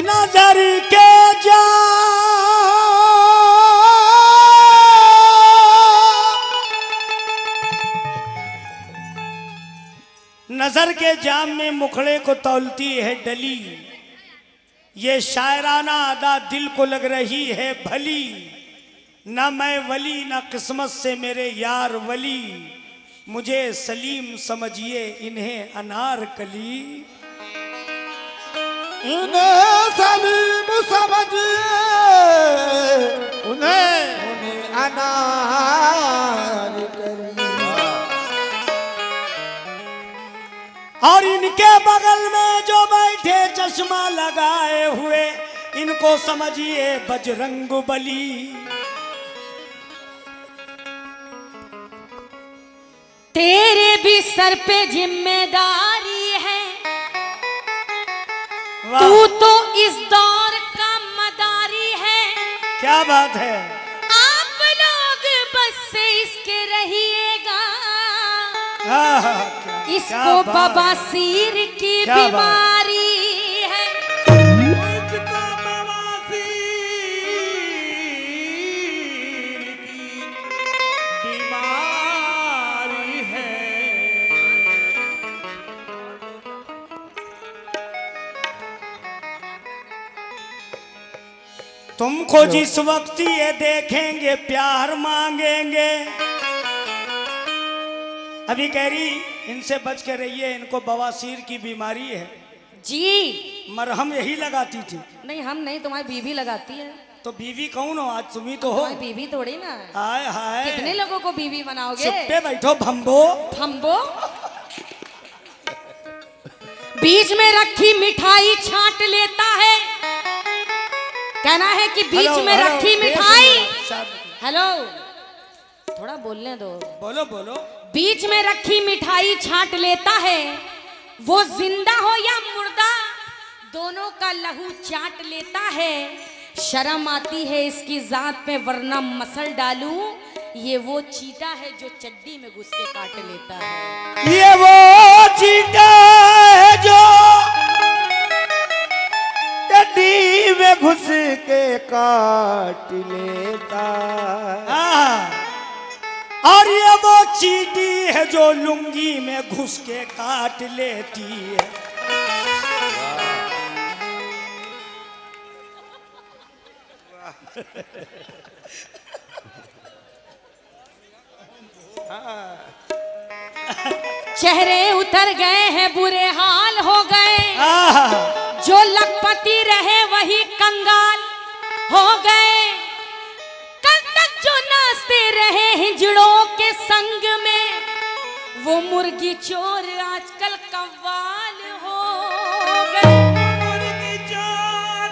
नजर के नजर के जाम में मुखड़े को तौलती है डली, ये शायराना अदा दिल को लग रही है भली। ना मैं वली ना किस्मत से मेरे यार वली, मुझे सलीम समझिए इन्हें अनारकली। इन्हें सलीम समझिए उन्हें अनारकली। और इनके बगल में जो बैठे चश्मा लगाए हुए, इनको समझिए बजरंगबली। तेरे भी सर पे जिम्मेदारी है, तू तो इस दौर का मदारी है। क्या बात है। आप लोग बस से इसके रहिएगा, इसको बवासीर की बीमारी है। इसको बवासीर की बीमारी है। तुमको जिस वक्त ये देखेंगे प्यार मांगेंगे। अभी कह रही इनसे बच के रहिए, इनको बवासीर की बीमारी है जी। मरहम यही लगाती थी। नहीं हम नहीं, तुम्हारी बीवी लगाती है। तो बीवी कौन हो? आज तुम्ही तो हो। बीवी थोड़ी ना। हाय हाय, कितने लोगों को बीवी बनाओगे? चुप पे बैठो भंबो। भंबो बीच में रखी मिठाई छांट लेता है। कहना है कि बीच में रखी मिठाई। हेलो, थोड़ा बोलने दो। बोलो बोलो। बीच में रखी मिठाई छांट लेता है, वो जिंदा हो या मुर्दा दोनों का लहू चाट लेता है। शर्म आती है इसकी जात पे वरना मसल डालूं, ये वो चीटा है जो चड्डी में घुस के काट लेता है। ये वो चीटा है जो चड्डी में घुस के काट लेता है। और ये वो चीटी है जो लुंगी में घुस के काट लेती है। चेहरे उतर गए हैं, बुरे हाल हो गए। जो लखपति रहे वही कंगाल हो गए। कल तक जो नाचते रहे हिजड़ों के संग में, वो मुर्गी चोर आजकल कव्वाल हो गए। मुर्गी चोर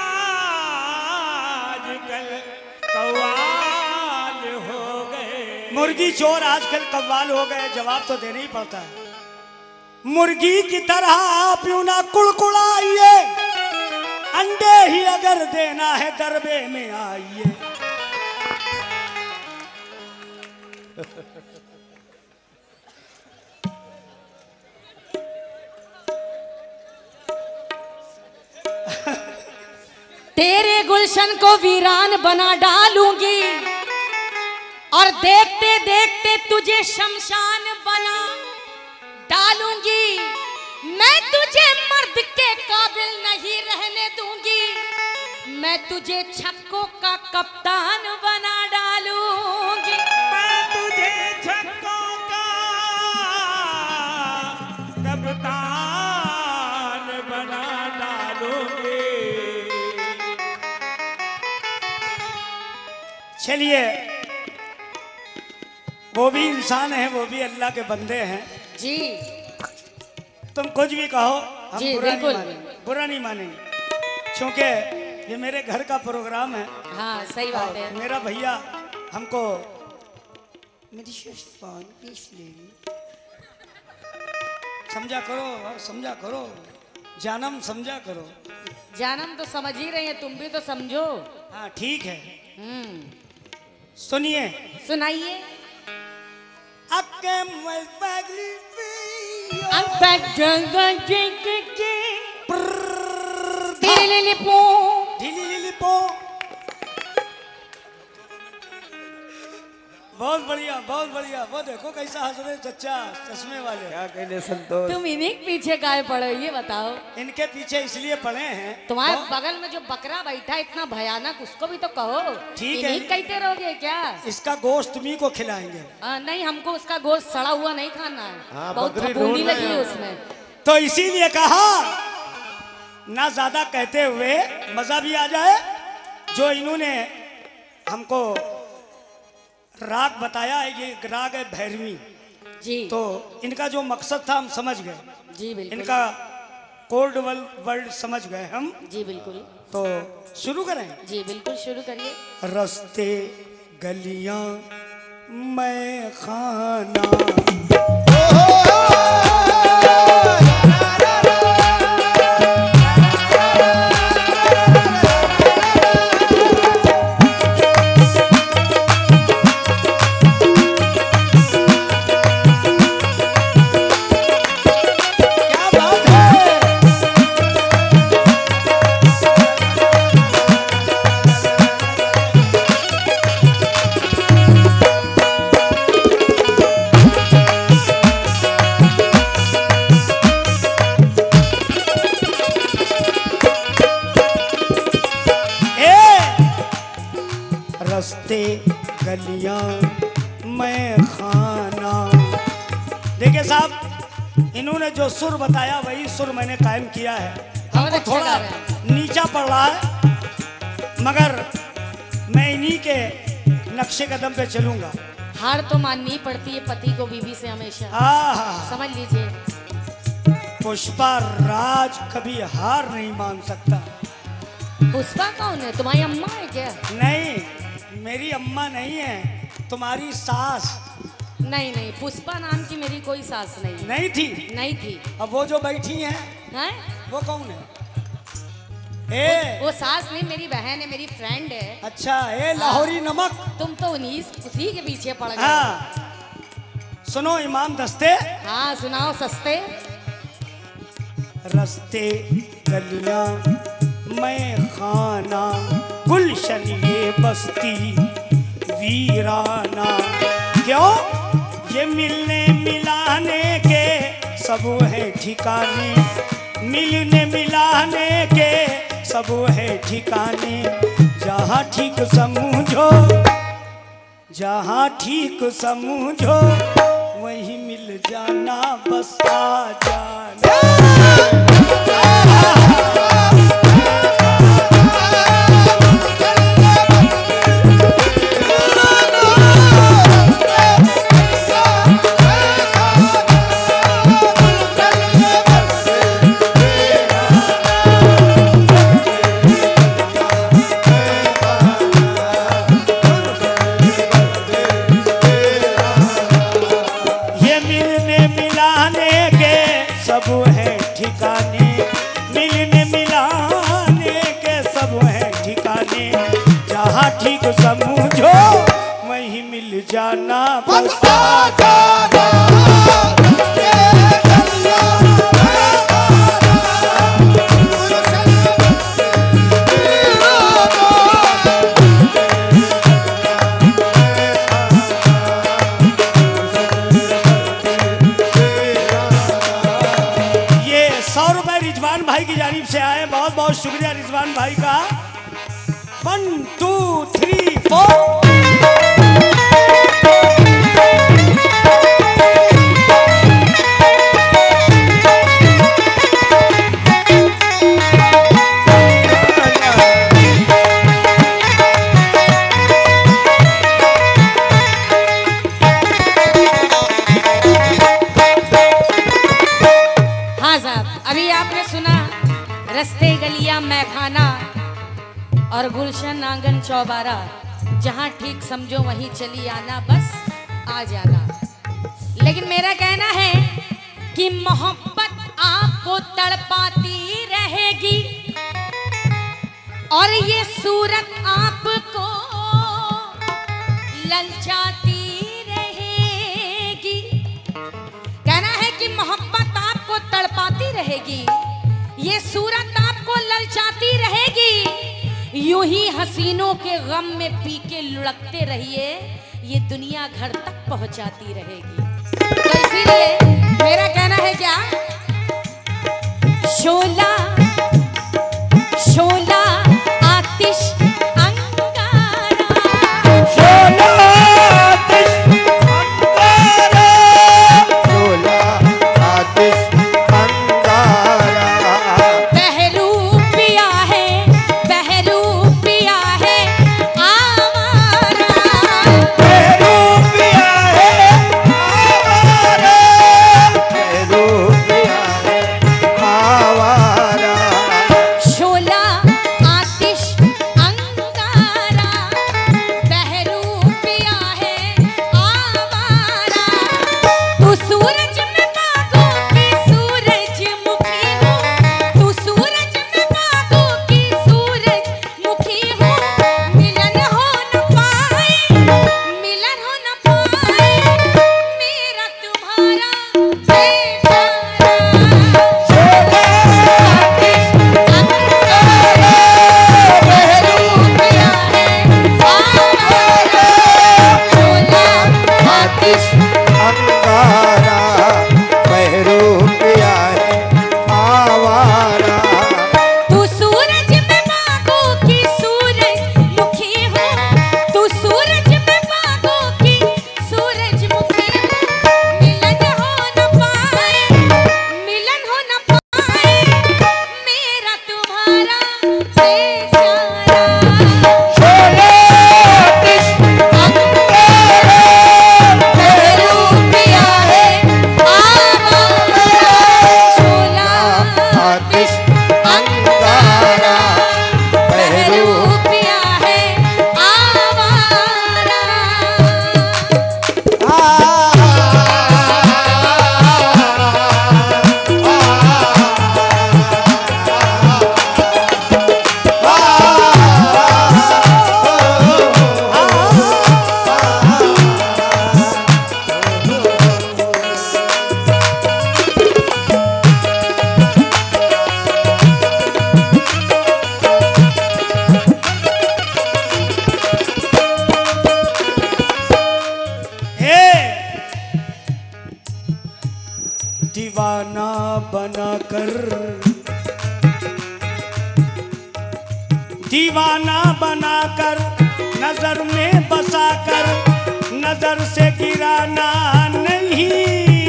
आजकल कव्वाल हो गए। मुर्गी चोर आजकल कव्वाल हो गए, जवाब तो देना ही पड़ता है। मुर्गी की तरह आप यूं ना कुड़कुड़ाइए, अंडे ही अगर देना है दरबे में आइए। तेरे गुलशन को वीरान बना डालूंगी, और देखते देखते तुझे शमशान बना डालूंगी। मैं तुझे मर्द के काबिल नहीं रहने दूंगी, मैं तुझे छक्कों का कप्तान बना डालूंगी। मैं तुझे छक्कों का कप्तान बना डालूंगी। चलिए, वो भी इंसान है, वो भी अल्लाह के बंदे हैं जी। तुम कुछ भी कहो, हम जी, बुरा नहीं बिल्कुल। मानेंगे, बुरा नहीं मानेंगे, क्योंकि ये मेरे घर का प्रोग्राम है। हाँ सही बात है। मेरा भैया हमको समझा करो, समझा करो, जानम समझा करो। जानम तो समझ ही रहे हैं, तुम भी तो समझो। हाँ ठीक है। सुनिए, सुनाइए। तेरे ढीली लिपो ढीली लीली पो। बहुत बढ़िया बहुत बढ़िया। वो देखो कैसा हंस रहे चच्चा चश्मे वाले। क्या कहने संतोष। तुम इन्हीं के पीछे काहे पड़े हो ये बताओ। इनके पीछे इसलिए पड़े हैं। तुम्हारे बगल में जो बकरा बैठा है इतना भयानक, उसको भी तो कहो। ठीक है। इन्हीं कहते रहोगे क्या? इसका गोश्त तुम्ही को खिलाएंगे। नहीं, हमको उसका गोश्त सड़ा हुआ नहीं खाना है। हाँ, बहुत बकरी फफूंदी ढूंढ लगी रहे है हैं। उसमें। तो इसीलिए कहा ना ज्यादा कहते हुए मजा भी आ जाए। जो इन्होंने हमको राग बताया है, ये राग है भैरवी जी। तो इनका जो मकसद था हम समझ गए। जी बिल्कुल। इनका कोड वर्ड समझ गए हम। जी बिल्कुल। तो शुरू करें। जी बिल्कुल शुरू करिए। रस्ते गलियां मैं खाना रस्ते गलियां मैं खाना। देखिए साहब, इन्होंने जो सुर बताया वही सुर मैंने कायम किया है। हमको अच्छा थोड़ा गा रहे हैं। नीचा पड़ रहा है मगर मैं इन्हीं के नक्शे कदम पे चलूंगा। हार तो माननी पड़ती है पति को बीवी से हमेशा। हाँ, समझ लीजिए। पुष्पा राज कभी हार नहीं मान सकता। पुष्पा कौन है? तुम्हारी अम्मा है क्या? नहीं, मेरी अम्मा नहीं है, तुम्हारी सास। नहीं नहीं, पुष्पा नाम की मेरी कोई सास नहीं। नहीं थी? नहीं थी। अब वो जो बैठी हैं हैं? वो कौन है? ए वो सास नहीं, मेरी बहन है, मेरी फ्रेंड है। अच्छा, ए लाहौरी नमक। तुम तो उसी के पीछे पड़ गए। हाँ, सुनो इमाम दस्ते। हाँ सुनाओ सस्ते। रस्ते गलियां मैं खाना, गुलशन ये बस्ती वीराना। क्यों? ये मिलने मिलाने के सब है ठिकाने, मिलने मिलाने के सब है ठिकाने। जहाँ ठीक समझो, जहाँ ठीक समझो वहीं मिल जाना, बस आ जाना। ठीक समझो वहीं मिल जाना, बस आ जाना। ये 100 रुपए रिजवान भाई की जानिब से आए, बहुत बहुत शुक्रिया रिजवान भाई का। 1 2 3 4। हाँ साहब, अभी आपने सुना रस्ते गलियां मैं खाना और गुलशन आंगन चौबारा। जहाँ ठीक समझो वहीं चली आना, बस आ जाना। लेकिन मेरा कहना है कि मोहब्बत आपको तड़पाती रहेगी और ये सूरत आपको ललचाती रहेगी। कहना है कि मोहब्बत आपको तड़पाती रहेगी, ये सूरत आपको ललचाती रहेगी, यूं ही हसीनों के गम में पी के लुढ़कते रहिए, ये दुनिया घर तक पहुंचाती रहेगी। तो इसीलिए मेरा कहना है क्या, शोला शोला आतिश अंगारा, शोला आतिश अंगारा, शोला आतिश अंगारा, बहरू पिया है, बहरू पिया है आवारा, बहरू पिया है आवारा, बहरू पिया है आवारा, शोला आतिश अंगारा, बहरू पिया है आवारा, तू सूरज में बागों की सूरजमुखी हो, तू सूरज में बागों की सूरजमुखी हो, मिलन हो न पाए, मिलन हो न पाए मेरा तुम्हारा बेचारा, शोला आतिश अंगारा, बहरू पिया है आवारा, शोला आतिश अंगारा, बहरू पिया है आवारा, तू सूरज में बागों की सूरजमुखी हो, तू सूरज में बागों की सूरजमुखी हो, मिलन हो न पाए, मिलन हो न पाए मेरा तुम्हारा बेचारा, शोला आतिश अंगारा, बहरू पिया है आवारा, शोला आतिश अंगारा, बहरू पिया है आवारा। हे दीवाना बनाकर, दीवाना बनाकर नजर में बसाकर, नजर से गिराना नहीं,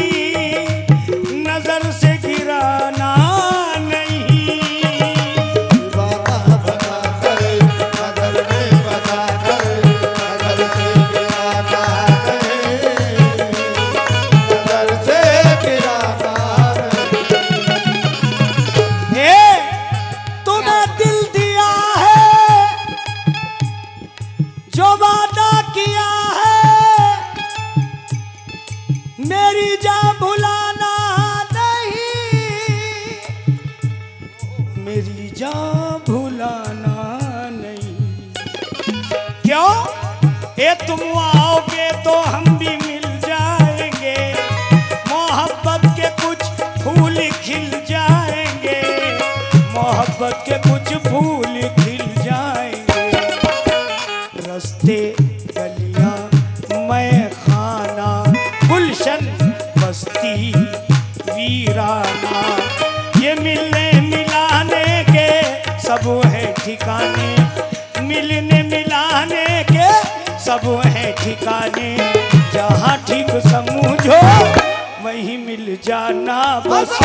नजर से गिराना नहीं, दीवाना बनाकर, नजर में बसाकर, नजर से गिराना नहीं, नजर से गिराना नहीं। हे तुम्हें दिल दिया है, जो वादा किया है, मेरी जान भुलाना नहीं, मेरी जान भुलाना नहीं। क्यों? ये तुम आओगे तो हम भी मिल जाएंगे, मोहब्बत के कुछ फूल खिल जाएंगे, मोहब्बत के कुछ फूल खिल जाएंगे, रस्ते गलियां मैं खाना, गुलशन बस्ती वीराना, ये मिलने मिलाने के सब है ठिकाने, मिलने मिलाने के सब है ठिकाने, जहाँ ठीक समझो वहीं मिल जाना बस।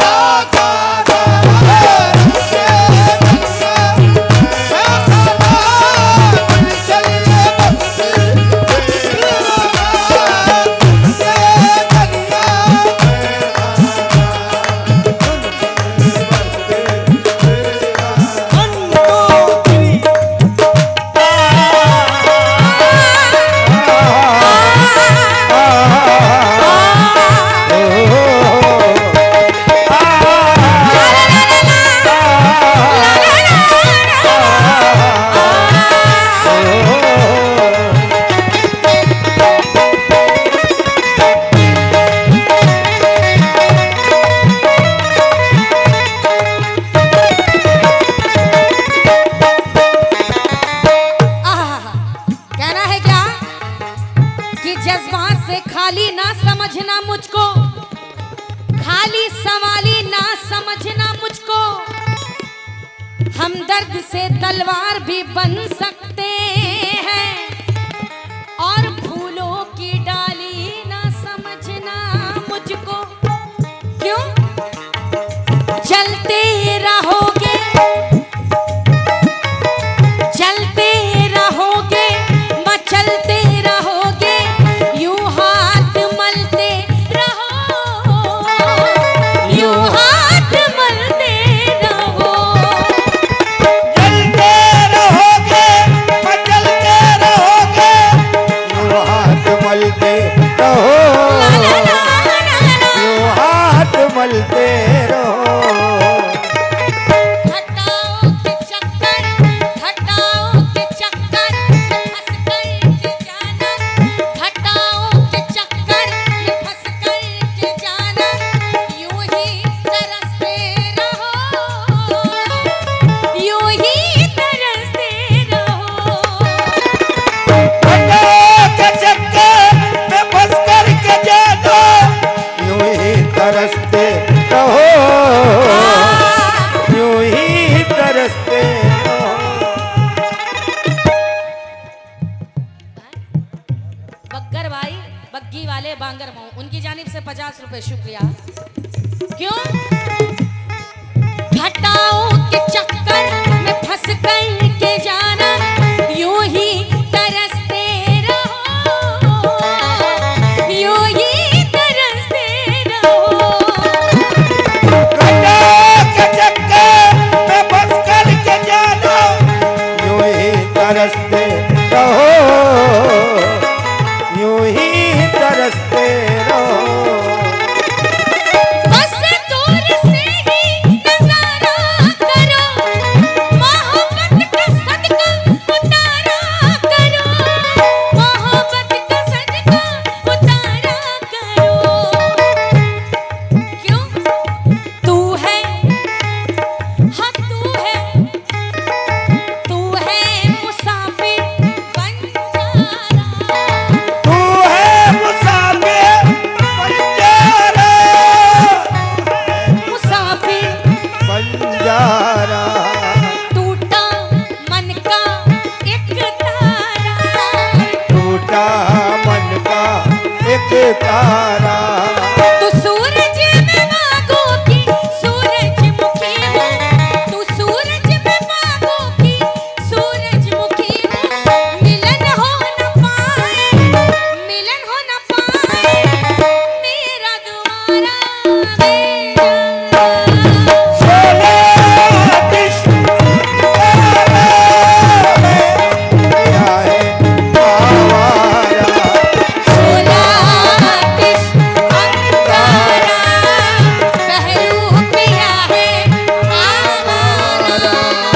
खाली संभाली ना समझना मुझको, हमदर्द से तलवार भी बन सकते हैं, और फूलों की डाली ना समझना मुझको। क्यों चलते रहोगे, चलते रहोगे, मचलते रहोगे, यूं हाथ मलते रहो, यूं हाथ मलते रहो। चलते रहोगे, मचलते रहोगे, यूं हाथ मलते रहो, यूं हाथ मलते रहो। घटाओं के चक्कर, घटाओं के चक्कर में फंस कर के जाना, घटाओं के चक्कर में फंस कर के जाना, यूं ही तरसते रहो, यूं ही तरसते रहो। घटाओं के चक्कर में फंस कर के जाना, यूं ही तरसते रहो, यूं ही तरसते रहो। बग्गर भाई, बग्गी वाले बांगर माऊ, उनकी जानिब से 50 रुपए शुक्रिया। क्यों घटाओं के चक्कर में फंस कर के जाना, यूं ही तरसते रहो, यूं ही तरसते रहो। घटाओं के चक्कर में फंस कर के जाना, यूं ही तरसते रहो, यूं ही तरसते रहो। बस दूर से ही नजारा करो, मोहब्बत का सदका उतारा करो, मोहब्बत का सदका उतारा करो। क्यों तू है, हाँ तू है, तू है मुसाफिर बंजारा, तू है मुसाफिर बंजारा, मुसाफिर बंजारा। टूटा मन का एक तारा, टूटा मन का एक तारा। तू सूरज में बागों की सूरजमुखी हो, तू सूरज में बागों की सूरजमुखी हो, मिलन हो न पाए, मिलन हो न पाए, मेरा द्वारा मेरा। सोने आतिश अंगारा में किया है आवारा। शोला आतिश अंगारा, पहलू पिया है आवारा।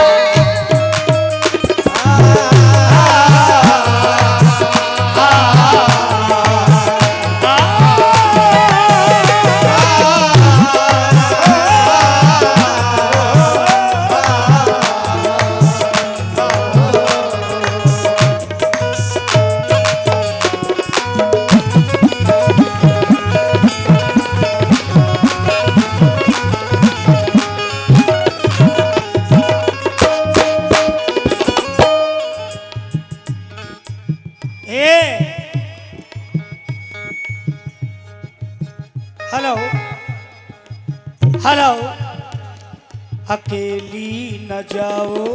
ए हेलो हेलो, अकेली न जाओ।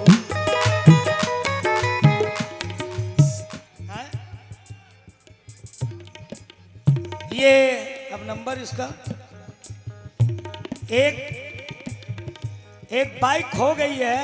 हैं? ये अब नंबर इसका एक बाइक खो गई है,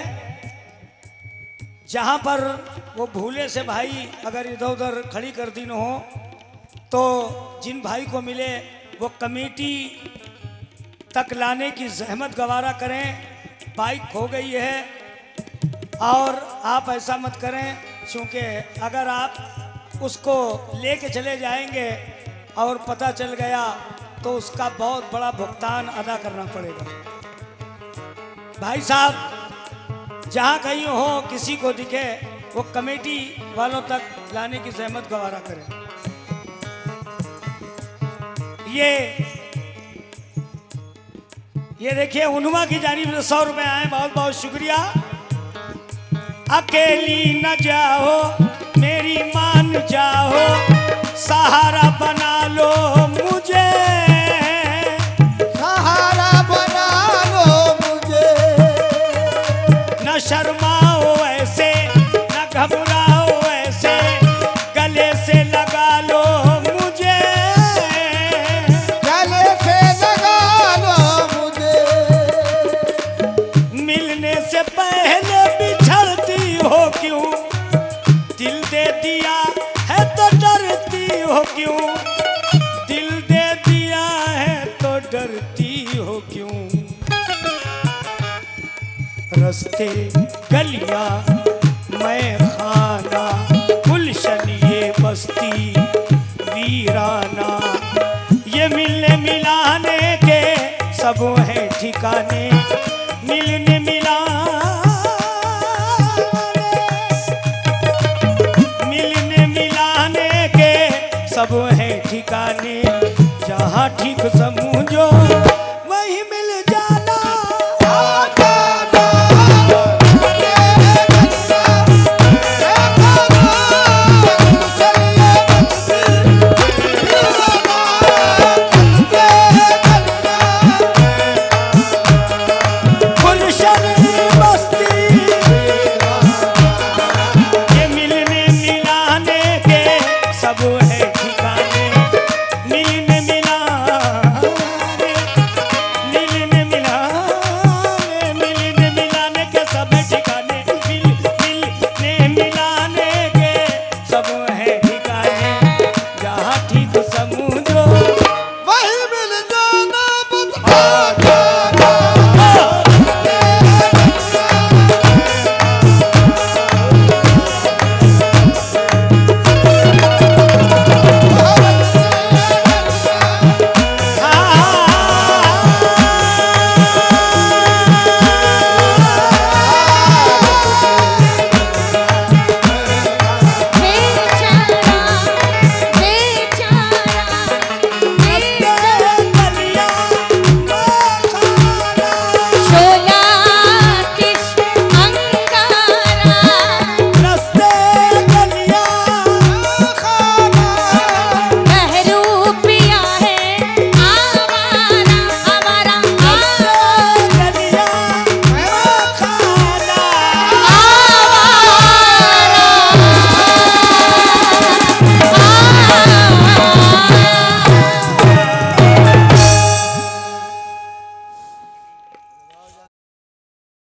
जहां पर वो भूले से भाई अगर इधर उधर खड़ी कर दी न हो, तो जिन भाई को मिले वो कमेटी तक लाने की जहमत गवारा करें। बाइक खो गई है और आप ऐसा मत करें, क्योंकि अगर आप उसको लेके चले जाएंगे और पता चल गया तो उसका बहुत बड़ा भुगतान अदा करना पड़ेगा। भाई साहब जहाँ कहीं हो किसी को दिखे वो कमेटी वालों तक लाने की जहमत गवारा करें। ये ये देखिए उन्मा की जानिब से 100 रुपए आए, बहुत बहुत शुक्रिया। अकेली न जाओ मेरी मान जाओ, सहारा बना लो मुझे, सहारा बना लो मुझे। न शर्माओ ऐसे न घबराओ ऐसे, गले से लगा लो मुझे, गले से लगा लो मुझे। मिलने से पहले बिछड़ती हो क्यों, दिल दे दिया है तो डरती हो क्यों, दिल दे दिया है तो डरती हो क्यों। रस्ते गलियां मैं खाना, गुलशन ये बस्ती वीराना, ये मिलने मिलाने के सब है ठिकाने, मिलने मिलने मिलाने के सब है ठिकाने, जहाँ ठीक समझो वही मिल जाना। वही मिल जाना बता।